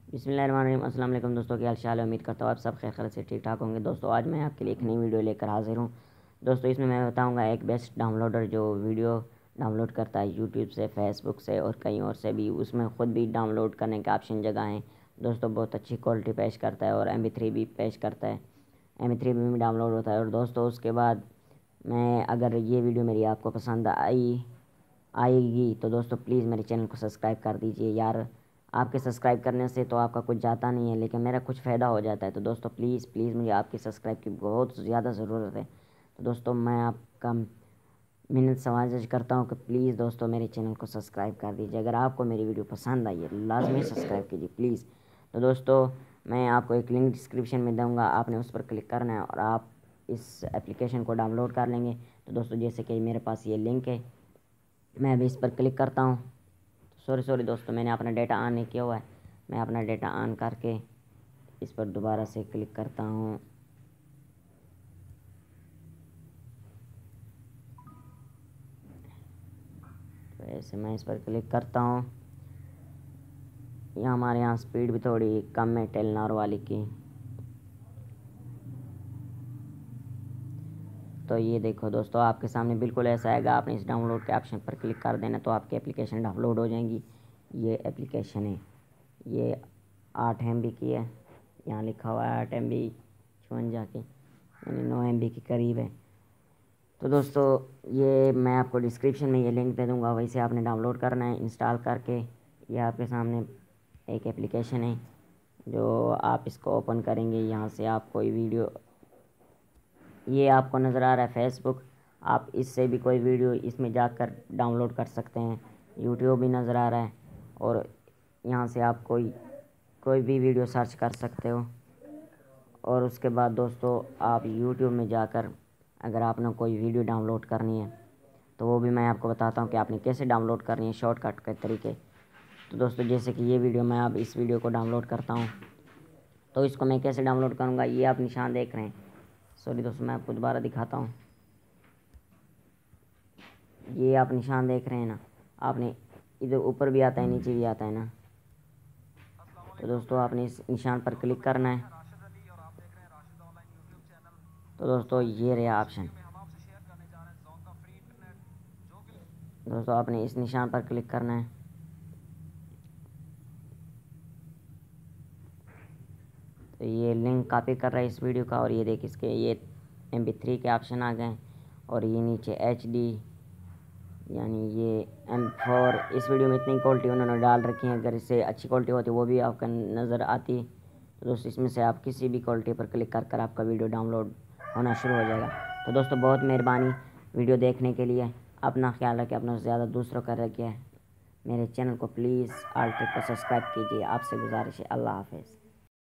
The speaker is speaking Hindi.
बिस्मिल्लाहिर्रहमानिर्रहीम। अस्सलाम वालेकुम दोस्तों, क्या हाल चाल है। उम्मीद करता हूँ आप सब खैर से ठीक ठाक होंगे। दोस्तों आज मैं आपके लिए एक नई वीडियो लेकर हाजिर हूँ। दोस्तों इसमें मैं बताऊँगा एक बेस्ट डाउनलोडर जो वीडियो डाउनलोड करता है यूट्यूब से, फेसबुक से और कहीं और से भी, उसमें ख़ुद भी डाउनलोड करने के ऑप्शन जगह हैं। दोस्तों बहुत अच्छी क्वालिटी पेश करता है और MP3 भी पेश करता है, MP3 में भी डाउनलोड होता है। और दोस्तों उसके बाद मैं अगर ये वीडियो मेरी आपको पसंद आएगी तो दोस्तों प्लीज़ मेरे चैनल को सब्सक्राइब कर दीजिए यार। आपके सब्सक्राइब करने से तो आपका कुछ जाता नहीं है, लेकिन मेरा कुछ फ़ायदा हो जाता है। तो दोस्तों प्लीज़ प्लीज़ मुझे आपकी सब्सक्राइब की बहुत ज़्यादा ज़रूरत है। तो दोस्तों मैं आपका मिन्नत समाज करता हूँ कि प्लीज़ दोस्तों मेरे चैनल को सब्सक्राइब कर दीजिए। अगर आपको मेरी वीडियो पसंद आई है लाजमी सब्सक्राइब कीजिए प्लीज़। तो दोस्तों मैं आपको एक लिंक डिस्क्रिप्शन में दूँगा, आपने उस पर क्लिक करना है और आप इस एप्लीकेशन को डाउनलोड कर लेंगे। तो दोस्तों जैसे कि मेरे पास ये लिंक है, मैं अभी इस पर क्लिक करता हूँ। सॉरी दोस्तों, मैंने अपना डेटा ऑन नहीं किया हुआ है। मैं अपना डेटा ऑन करके इस पर दोबारा से क्लिक करता हूँ। तो ऐसे मैं इस पर क्लिक करता हूँ। यहाँ हमारे यहाँ स्पीड भी थोड़ी कम है टेलनॉर वाली की। तो ये देखो दोस्तों आपके सामने बिल्कुल ऐसा आएगा, आपने इस डाउनलोड के ऑप्शन पर क्लिक कर देना तो आपकी एप्लीकेशन डाउनलोड हो जाएगी। ये एप्लीकेशन है, ये 8 MB की है, यहाँ लिखा हुआ है 8 MB 56 की, यानी 9 MB के करीब है। तो दोस्तों ये मैं आपको डिस्क्रिप्शन में ये लिंक दे दूँगा, वहीं से आपने डाउनलोड करना है इंस्टॉल करके। ये आपके सामने एक एप्लीकेशन है जो आप इसको ओपन करेंगे, यहाँ से आप कोई वीडियो, ये आपको नज़र आ रहा है फेसबुक, आप इससे भी कोई वीडियो इसमें जाकर डाउनलोड कर सकते हैं। यूट्यूब भी नज़र आ रहा है और यहाँ से आप कोई भी वीडियो सर्च कर सकते हो। और उसके बाद दोस्तों आप यूट्यूब में जाकर अगर आपने कोई वीडियो डाउनलोड करनी है तो वो भी मैं आपको बताता हूँ कि आपने कैसे डाउनलोड करनी है, शॉर्टकट के तरीके। तो दोस्तों जैसे कि ये वीडियो, मैं अब इस वीडियो को डाउनलोड करता हूँ, तो इसको मैं कैसे डाउनलोड करूँगा, ये आप निशान देख रहे हैं। सॉरी दोस्तों, मैं आपको दोबारा दिखाता हूँ। ये आप निशान देख रहे हैं ना, आपने इधर ऊपर भी आता है नीचे भी आता है ना। तो दोस्तों आपने इस निशान पर क्लिक करना है। तो दोस्तों ये रहा ऑप्शन। दोस्तों आपने इस निशान पर क्लिक करना है। तो ये लिंक कॉपी कर रहा है इस वीडियो का, और ये देख इसके ये MP3 के ऑप्शन आ गए और ये नीचे HD यानी ये M4। इस वीडियो में इतनी क्वालिटी उन्होंने डाल रखी है, अगर इससे अच्छी क्वालिटी होती वो भी आपका नज़र आती। तो दोस्तों इसमें से आप किसी भी क्वालिटी पर क्लिक कर आपका वीडियो डाउनलोड होना शुरू हो जाएगा। तो दोस्तों बहुत मेहरबानी वीडियो देखने के लिए। अपना ख्याल रखें, अपना ज़्यादा दूसरों का रखिए। मेरे चैनल को प्लीज़ ऑल ट्रिक को सब्सक्राइब कीजिए, आपसे गुजारिश है। अल्लाह हाफ़िज़।